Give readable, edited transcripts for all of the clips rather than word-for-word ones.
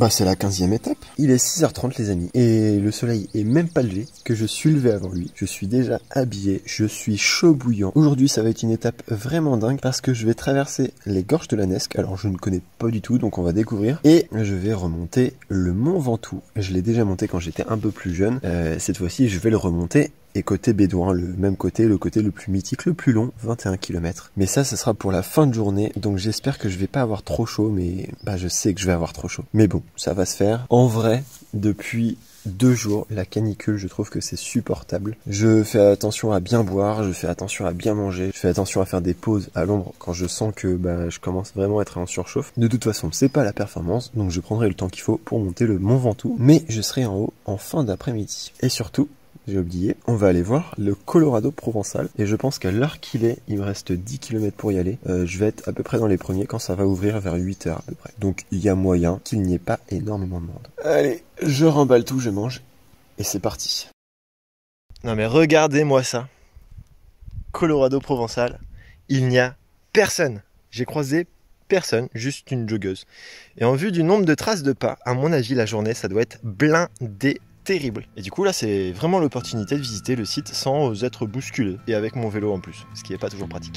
Bah c'est la 15e étape. Il est 6h30 les amis et le soleil est même pas levé que je suis levé avant lui. Je suis déjà habillé, je suis chaud bouillant. Aujourd'hui ça va être une étape vraiment dingue parce que je vais traverser les gorges de la Nesque. Alors je ne connais pas du tout donc on va découvrir. Et je vais remonter le Mont Ventoux. Je l'ai déjà monté quand j'étais un peu plus jeune. Cette fois-ci je vais le remonter. Et côté bédouin, le même côté, le côté le plus mythique, le plus long, 21 km. Mais ça sera pour la fin de journée, donc j'espère que je vais pas avoir trop chaud, mais bah je sais que je vais avoir trop chaud. Mais bon, ça va se faire. En vrai, depuis 2 jours, la canicule, je trouve que c'est supportable. Je fais attention à bien boire, je fais attention à bien manger, je fais attention à faire des pauses à l'ombre quand je sens que bah, je commence vraiment à être en surchauffe. De toute façon, c'est pas la performance, donc je prendrai le temps qu'il faut pour monter le Mont Ventoux, mais je serai en haut en fin d'après-midi. Et surtout, j'ai oublié, on va aller voir le Colorado Provençal et je pense qu'à l'heure qu'il est, il me reste 10 km pour y aller. Je vais être à peu près dans les premiers quand ça va ouvrir vers 8h à peu près. Donc il y a moyen qu'il n'y ait pas énormément de monde. Allez, je remballe tout, je mange et c'est parti. Non mais regardez-moi ça. Colorado Provençal, il n'y a personne. J'ai croisé personne, juste une joggeuse. Et en vue du nombre de traces de pas, à mon avis la journée ça doit être blindé. Terrible. Et du coup là c'est vraiment l'opportunité de visiter le site sans être bousculé et avec mon vélo en plus, ce qui n'est pas toujours pratique.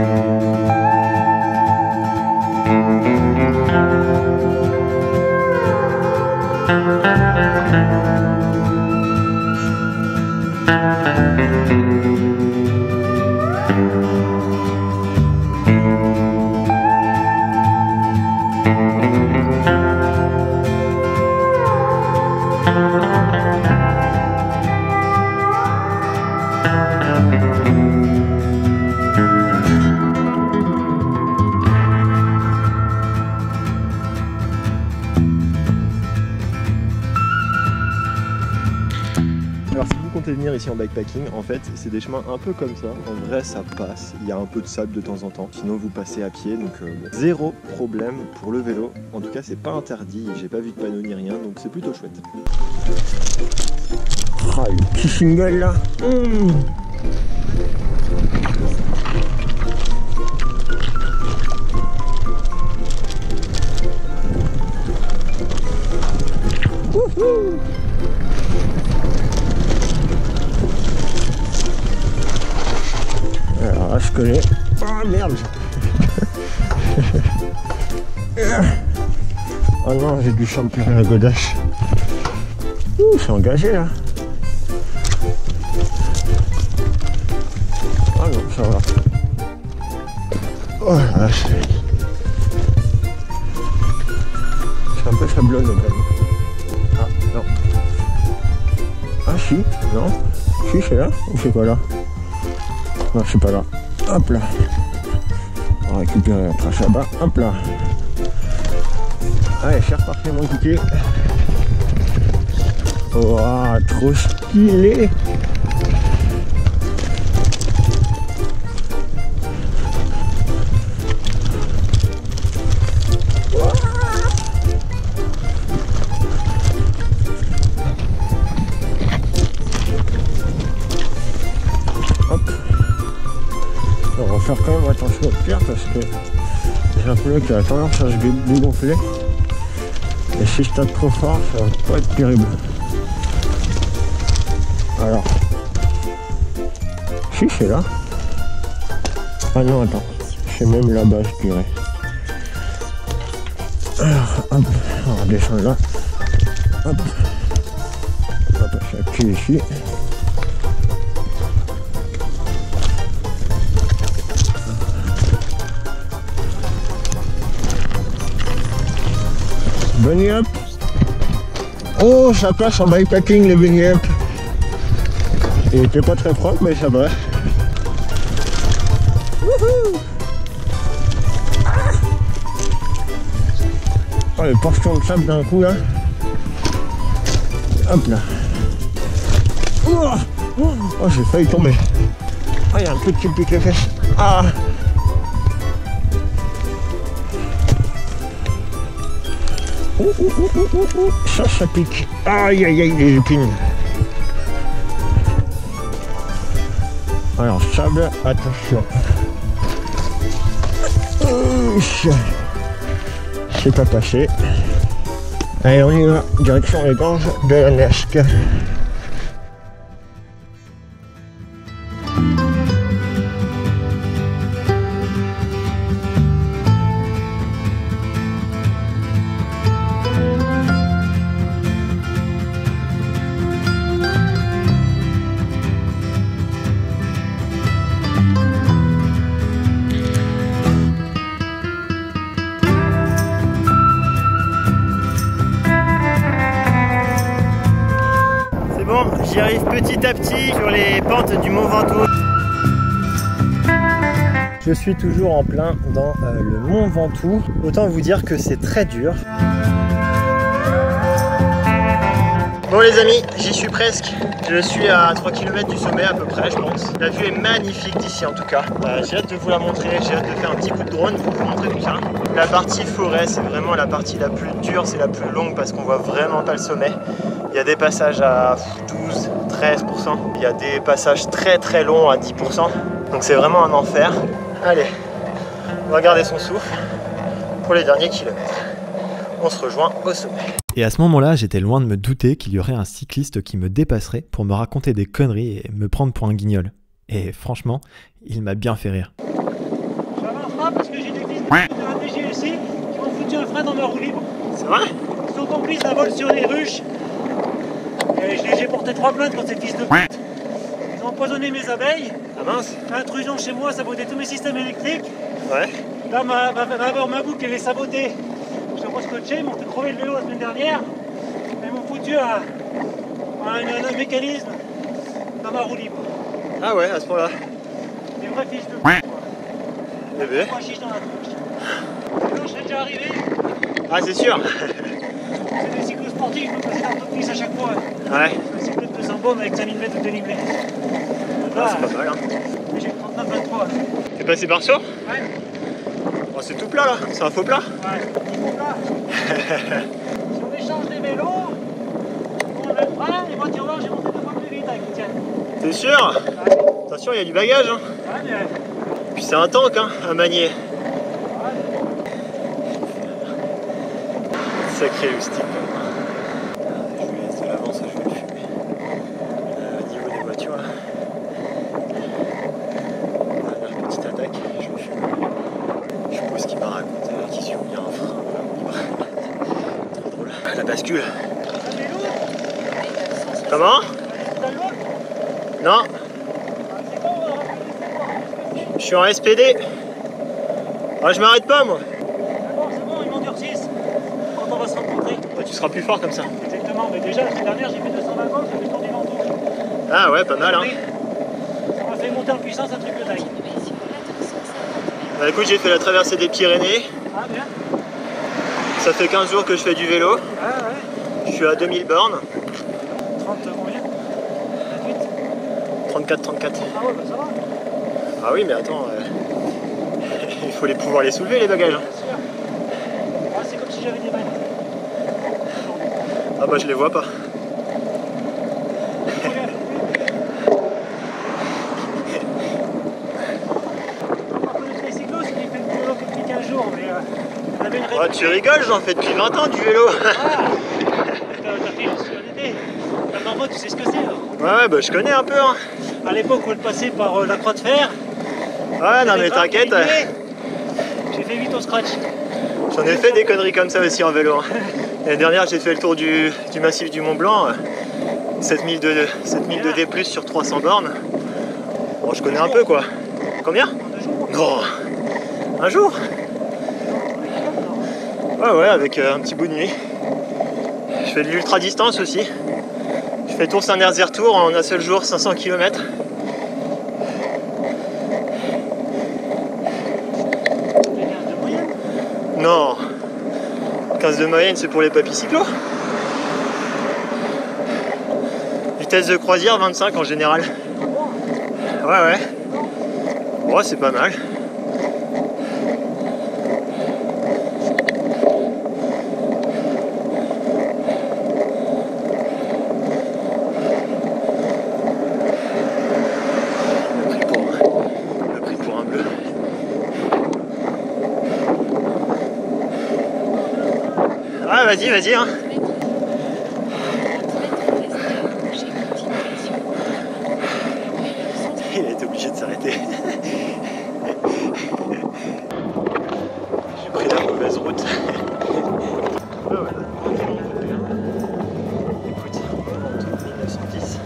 Venir ici en bikepacking, en fait c'est des chemins un peu comme ça, en vrai ça passe, il y a un peu de sable de temps en temps, sinon vous passez à pied, donc bon. Zéro problème pour le vélo, en tout cas c'est pas interdit, j'ai pas vu de panneau ni rien, donc c'est plutôt chouette. Ah le petit single là. Wouhou. Alors je connais. Oh merde. Oh non, j'ai du champion à la godache. Ouh, c'est engagé là. Oh non, ça va. Oh la vache. C'est un peu sablonneux quand même. Ah non. Ah si, non. Si c'est là ou c'est quoi là? Non, je suis pas là. Hop là. On va récupérer la trace là-bas. Hop là. Allez, c'est reparti mon kiki. Oh, trop stylé. On va faire quand même attention au pire parce que j'ai un pneu qui a tendance à se dégonfler et si je tape trop fort ça va pas être terrible. Alors si c'est là, ah non attends, c'est même là-bas je dirais. Alors hop, on va descendre là, hop, on va passer à pied ici. Bunny up. Oh, ça passe en bikepacking les bunny up. Il était pas très propre mais ça va. Wouhou. Oh, les portions de sable d'un coup là. Hop là. Oh, j'ai failli tomber. Ah, il y a un peu de qui pique les fesses. Ah. Ça pique. Aïe aïe aïe les épines. Alors sable, attention. C'est pas passé. Allez, on y va, direction les gorges de la Nesque. Bon, j'y arrive petit à petit sur les pentes du Mont Ventoux. Je suis toujours en plein dans le Mont Ventoux. Autant vous dire que c'est très dur. Bon les amis, j'y suis presque. Je suis à 3 km du sommet à peu près, je pense. La vue est magnifique d'ici en tout cas. J'ai hâte de vous la montrer, j'ai hâte de faire un petit coup de drone pour vous montrer tout ça. La partie forêt, c'est vraiment la partie la plus dure, c'est la plus longue parce qu'on voit vraiment pas le sommet. Il y a des passages à 12, 13%. Il y a des passages très très longs à 10%. Donc c'est vraiment un enfer. Allez, on va garder son souffle pour les derniers kilomètres. On se rejoint au sommet. Et à ce moment-là, j'étais loin de me douter qu'il y aurait un cycliste qui me dépasserait pour me raconter des conneries et me prendre pour un guignol. Et franchement, il m'a bien fait rire. J'avance pas parce que j'ai des fils de la DGSI qui m'ont foutu un frein dans ma roue libre. C'est vrai? Ils sont complices à vol sur les ruches. Et j'ai porté 3 plaintes contre ces fils de pute. Ils ont empoisonné mes abeilles. Ah mince. Intrusion chez moi, saboté tous mes systèmes électriques. Ouais. Là, ma boucle, elle est sabotée. Je suis scotché, ils m'ont fait crever le vélo la semaine dernière. Ils m'ont foutu un mécanisme dans ma roue libre. Ah ouais, à ce point-là. Des vrais fils de pute. Bébé. Pas chiche dans la tronche. Sinon, je serais déjà arrivé. Ah c'est sûr. C'est des cyclosportifs, je peux passer dans toute piste à chaque fois. Ouais. Un cycle de 200 bornes avec 5000 mètres de dénivelé. Ah, c'est pas mal hein. J'ai 39-23. T'es passé par ça? Ouais. Oh, c'est tout plat là, c'est un faux plat. Ouais, il faut là. Si on échange les vélos, on le frein, les voitures là, j'ai monté 2 fois plus vite avec le tien. T'es sûr? Ouais. Attention, il y a du bagage hein. Ouais, mais... Puis c'est un tank hein, à manier. Sacré loustic. Je lui laisse de l'avance, je vais le fumer. Au niveau des voitures là. Dernière petite attaque, je le fume. Je suppose qu'il m'a raconté qu'il s'y mis un frein. Trop drôle. La bascule. Elle est lourde. Comment? Elle est lourde. Non, C'est bon, on va rappeler. je suis en SPD. Ah, je m'arrête pas moi. C'est bon, ils m'endurcissent. Quand on va se rencontrer. Bah, tu seras plus fort comme ça. Exactement, mais déjà, la semaine dernière, j'ai fait 220 bornes, j'ai fait le tour du Ventoux. Ah ouais, pas mal hein. Ça m'a fait monter en puissance un truc de dingue. Bah écoute, j'ai fait la traversée des Pyrénées. Ah, bien. Ça fait 15 jours que je fais du vélo. Ah, ouais. Je suis à 2000 bornes. 30 combien? 28. 34, 34. Ah ouais, bah ça va. Ah oui, mais attends, il faut pouvoir les soulever les bagages. Bien sûr. Ah, c'est comme si j'avais des manettes. Ah bah je les vois pas. Les cyclos, il fait le vélo depuis 15 jours, mais on avait une Ah, tu rigoles, j'en fais depuis 20 ans du vélo. Ah, t'as fait juste l'été. La marmotte, tu sais ce que c'est, là. Ouais, bah je connais un peu hein. À l'époque, on le passait par la croix de fer. Ouais, non mais t'inquiète. J'ai fait 8 au scratch. J'en ai fait des conneries comme ça aussi en vélo. Hein. L'année dernière, j'ai fait le tour du massif du Mont Blanc. 7000 de D+, sur 300 bornes. Bon, je connais un peu quoi. Combien? Non. Un jour? Ouais, ouais, avec un petit bout de nuit. Je fais de l'ultra distance aussi. Je fais Tour Saint-Nazaire-Tour en un seul jour, 500 km. Non. 15 de moyenne, c'est pour les papis cyclos. Vitesse de croisière, 25 en général. Ouais, ouais. Ouais, c'est pas mal. Le prix pour un bleu. Ah, vas-y, vas-y. Hein. s'arrêter. J'ai pris la mauvaise route. Voilà, écoute, on monte 1910.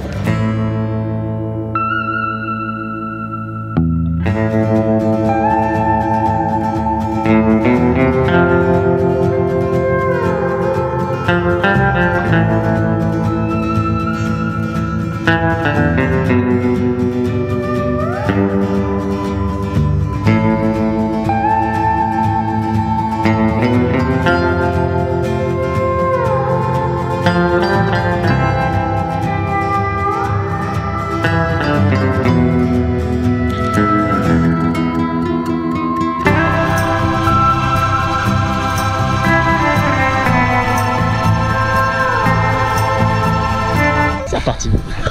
C'est reparti.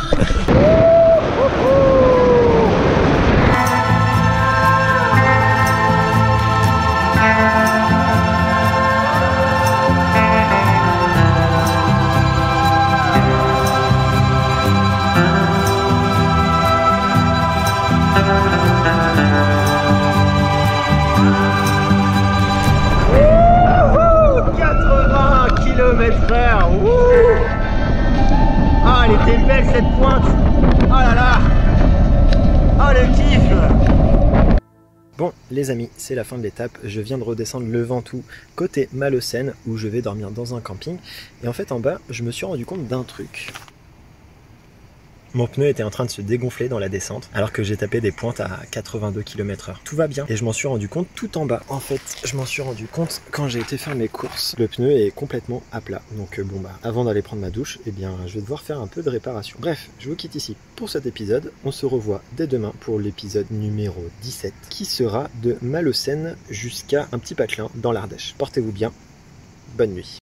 Ah, elle était belle cette pointe. Oh là là. Oh le kiff. Bon les amis, c'est la fin de l'étape, je viens de redescendre le Ventoux côté Malaucène où je vais dormir dans un camping et en fait en bas je me suis rendu compte d'un truc. Mon pneu était en train de se dégonfler dans la descente alors que j'ai tapé des pointes à 82 km/h. Tout va bien et je m'en suis rendu compte tout en bas. En fait, je m'en suis rendu compte quand j'ai été faire mes courses. Le pneu est complètement à plat. Donc bon bah, avant d'aller prendre ma douche, eh bien je vais devoir faire un peu de réparation. Bref, je vous quitte ici pour cet épisode. On se revoit dès demain pour l'épisode numéro 17 qui sera de Malaucène jusqu'à un petit patelin dans l'Ardèche. Portez-vous bien. Bonne nuit.